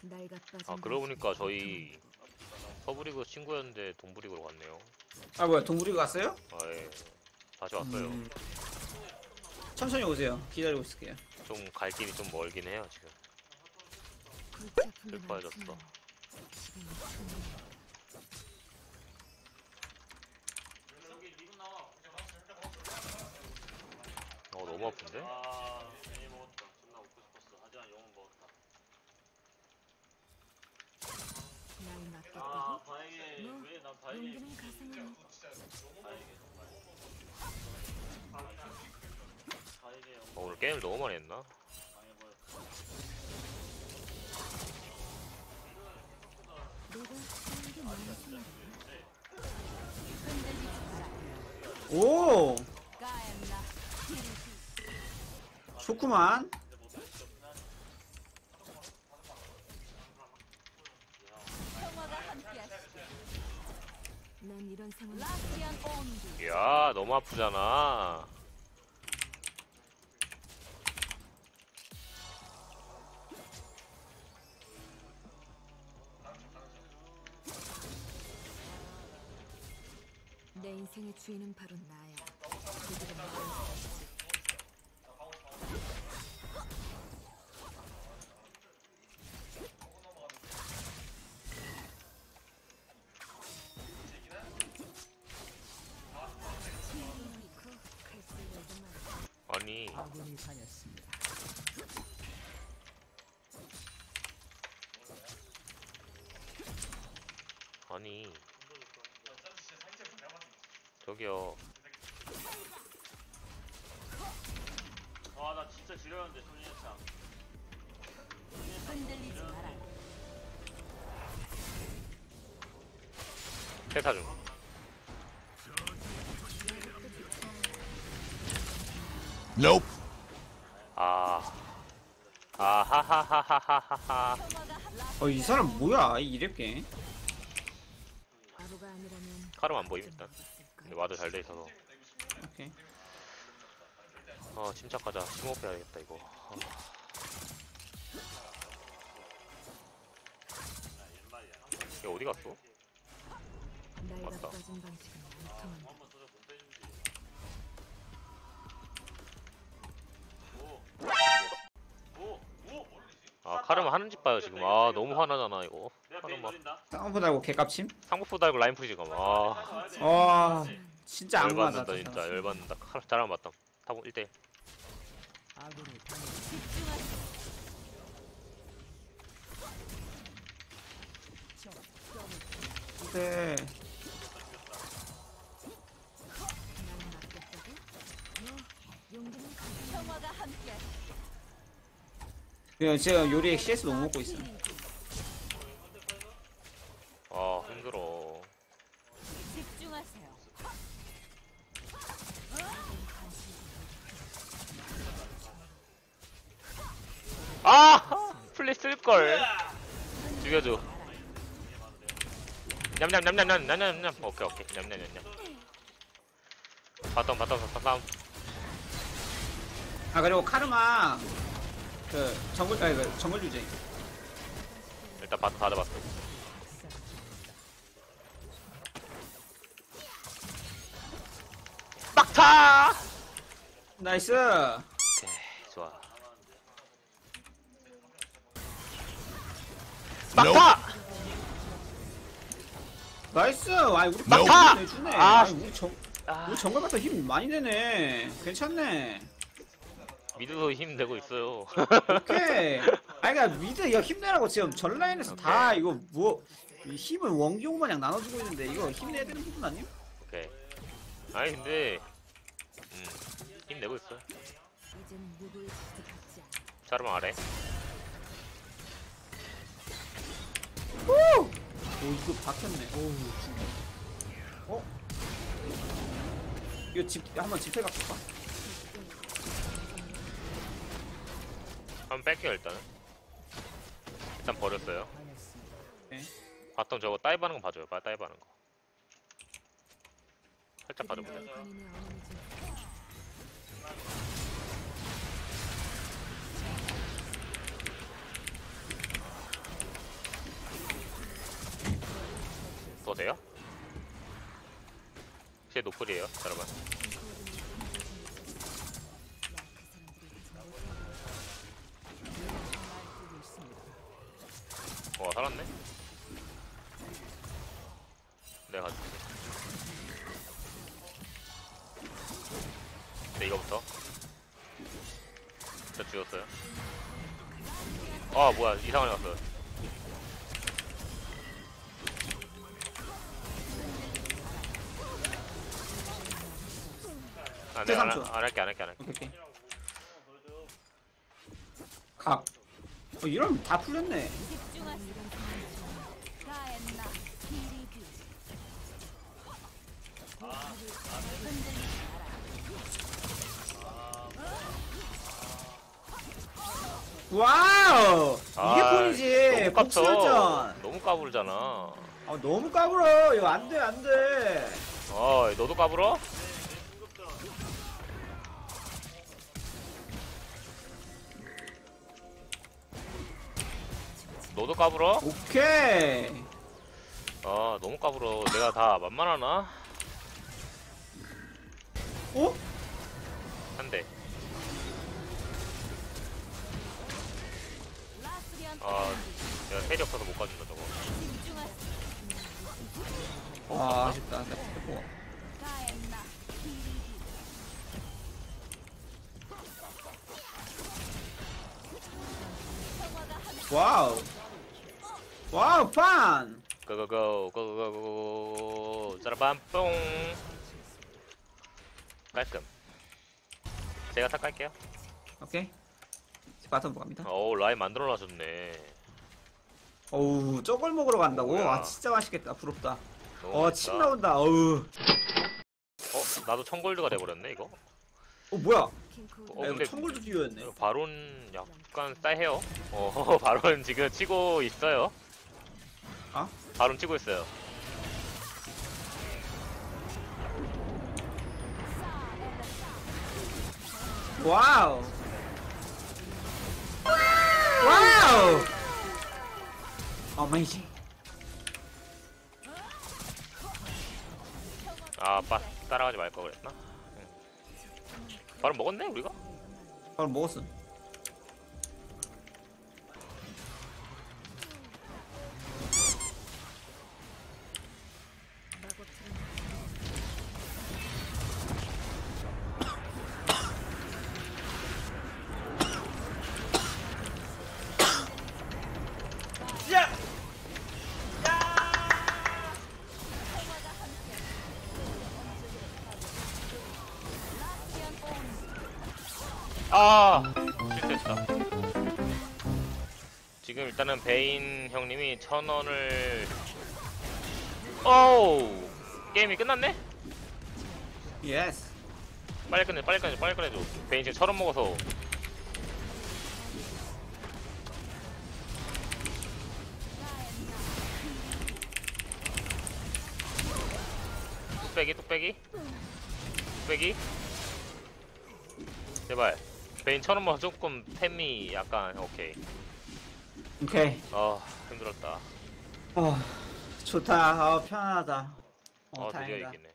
아 그러고 보니까 저희 서브리그 친구였는데 동부리그로 갔네요. 아 뭐야 동부리그 갔어요? 아예 다시 왔어요. 천천히 오세요. 기다리고 있을게요. 좀 갈 길이 좀 멀긴 해요 지금. 슬퍼해졌어. 너무 아픈데? 아, 괜히 먹었다. 존나 먹고 싶었어. 하지만 영은 먹었다. 아, 바에게 왜난 바에게 바에게 오늘 게임을 너무 많이 했나? 망해버렸다. 오 좋구만. 이야 너무 아프잖아. 내 인생의 주인은 바로 나야. 그들은 아니 아니 저기요. 아, 나 진짜 지려웠는데, 손이창. 흔들리지 마라. 퇴사 중. Nope. 하하하하하하하. 이 사람 뭐야 이 이랩게. 바보가 아니라면 카름 안 보임 일단. 근데 와도 잘 돼 있어서. 오케이. 침착하자. 심호흡 해야겠다 이거. 얘 어디 갔어? 나이가 맞다. 빠진 방식은 안 통한다. 카름 하는 집 봐요 지금. 너무 화나잖아 이거. 내가 카름 베인 막 노린다. 쌍꺼풀 달고 개깝침. 상부포 달고 라인 푸시 지금. 와 진짜 악마다. 열받는다 진짜. 열받는다. 잘하면 맞다. 타고 1대1. 네. 평화가 함께. 그냥 제가 요리에 CS 너무 먹고 있어. 힘들어. 집중하세요. 플레이 쓸걸. 죽여줘. 냠냠냠냠냠냠냠냠. 오케이 냠냠냠냠. 바텀. 그리고 카르마 그 정글 주제. 일단 바텀 다 잡았어. 막타. 나이스. 좋아. Nope. 막타. 나이스. 우리 막타! 내주네. 아. 우리 정글 갖다 힘 많이 내네. 괜찮네. 미드도 힘 내고 있어요. 오케이. 그러니까 미드 이거 힘내라고 지금 전 라인에서 다 이거 이 힘을 원기용 마냥 나눠주고 있는데 이거 힘내야 되는 부분 아니야? 오케이. 아니 근데 힘 내고 있어. 이제는 누구의 지지 같지 않아. 자르만 아래. 오 이거 박혔네. 이거 한번 집회 가볼까? 한번 뺄게요 일단은. 일단 버렸어요. 네. 바텀 저거 다이브하는 거 봐줘요. 다이브하는 거. 살짝 봐줘보자. 관인의 어머니지. 더 돼요? 제 노플이에요 여러분. 와 살았네. 내가 가줄게. 네 이거부터. 저 죽였어요. 아 뭐야 이상하게 갔어. 아 내가 안 할게. 오케이. 각. 이러면 다 풀렸네. 집중하세요. 가엔나 기리뷰. 흔들리지 와우! 이게 폰이지. 너무 깝쳐. 복수열전. 너무 까불잖아. 아, 너무 까불어. 이거 안 돼, 안 돼. 너도 까불어? 너도 까불어? 오케이. 아 너무 까불어. 내가 다 만만하나? 어? 한 대. 라스리안 내가 헬이 없어서 못 가준다 저거. 집중하세요. 아, 아쉽다. 나 뺐고. 가엔나 기리뷰. 평화가 함께 와우. 와우, 판! 고고고 짜라밤 뽕. 깔끔. 제가 탑 깔게요. 오케이. 바텀 갑니다. 라인 만들어놔줬네. 어우, 저걸 먹으러 간다고? 뭐야. 아, 진짜 맛있겠다. 부럽다. 너무 침 맛있다. 나온다. 어우. 나도 청골드가 돼버렸네 이거. 뭐야? 킹쿠. 야, 근데 이거 청골도 듀오였네. 바론 약간 싸해요. 바론 지금 치고 있어요. 아? 바론 치고 있어요. 와우. 와우. 어메이징. 따라가지 말 걸 그랬나? 바론 먹었네 우리가? 바로 먹었음. 야! 실수했다. 지금 일단은 베인 형님이 1000원을 오우 게임이 끝났네? 예스. 빨리 끝내줘. 베인 지금 1000원 먹어서 뚝배기 제발 베인 1000원 먹어. 조금 템이 약간 오케이. 힘들었다. 좋다. 편하다. 드디어 다행이다. 이기네.